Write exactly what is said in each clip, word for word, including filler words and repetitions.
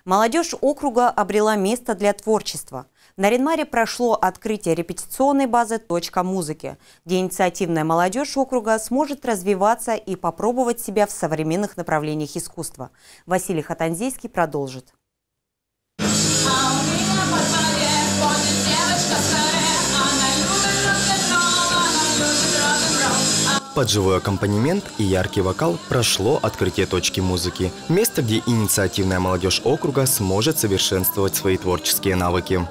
Молодежь округа обрела место для творчества. В Нарьян-Маре прошло открытие репетиционной базы «Точка музыки», где инициативная молодежь округа сможет развиваться и попробовать себя в современных направлениях искусства. Василий Хатанзейский продолжит. Под живой аккомпанемент и яркий вокал прошло открытие «Точки музыки» – место, где инициативная молодежь округа сможет совершенствовать свои творческие навыки.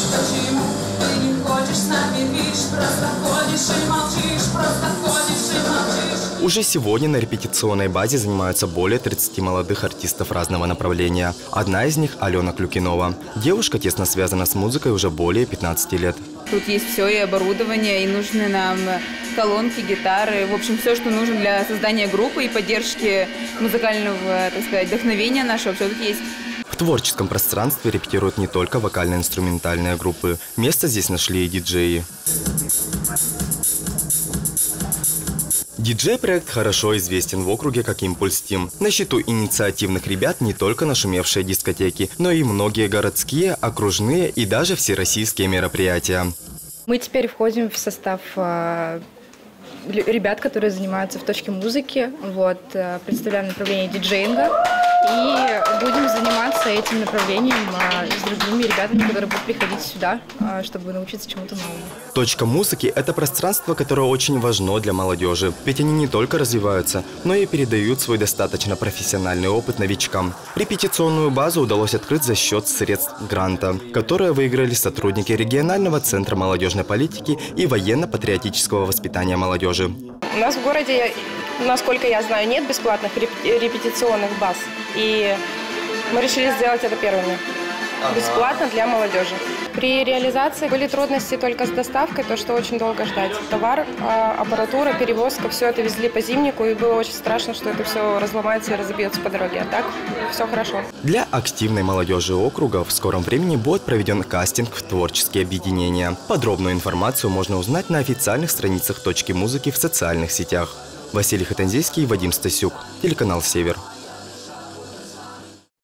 Уже сегодня на репетиционной базе занимаются более тридцати молодых артистов разного направления. Одна из них – Алена Клюкинова. Девушка тесно связана с музыкой уже более пятнадцати лет. Тут есть все, и оборудование, и нужны нам колонки, гитары. В общем, все, что нужно для создания группы и поддержки музыкального, так сказать, вдохновения нашего, все тут есть. В творческом пространстве репетируют не только вокально-инструментальные группы. Место здесь нашли и диджеи. Диджей-проект хорошо известен в округе как «Импульс Тим». На счету инициативных ребят не только нашумевшие дискотеки, но и многие городские, окружные и даже всероссийские мероприятия. Мы теперь входим в состав э, ребят, которые занимаются в «Точке музыки». Вот, э, представляем направление диджеинга и будем заниматься этим направлением э, с другими ребятами, которые будут приходить сюда, э, чтобы научиться чему-то новому. «Точка музыки» – это пространство, которое очень важно для молодежи. Ведь они не только развиваются, но и передают свой достаточно профессиональный опыт новичкам. Репетиционную базу удалось открыть за счет средств гранта, которые выиграли сотрудники регионального центра молодежной политики и военно-патриотического воспитания молодежи. У нас в городе, насколько я знаю, нет бесплатных репетиционных баз. И мы решили сделать это первыми. Бесплатно для молодежи. При реализации были трудности только с доставкой, то, что очень долго ждать. Товар, аппаратура, перевозка, все это везли по Зимнику, и было очень страшно, что это все разломается и разобьется по дороге. А так все хорошо. Для активной молодежи округа в скором времени будет проведен кастинг в творческие объединения. Подробную информацию можно узнать на официальных страницах «Точки музыки» в социальных сетях. Василий Хатанзейский, Вадим Стасюк, телеканал «Север».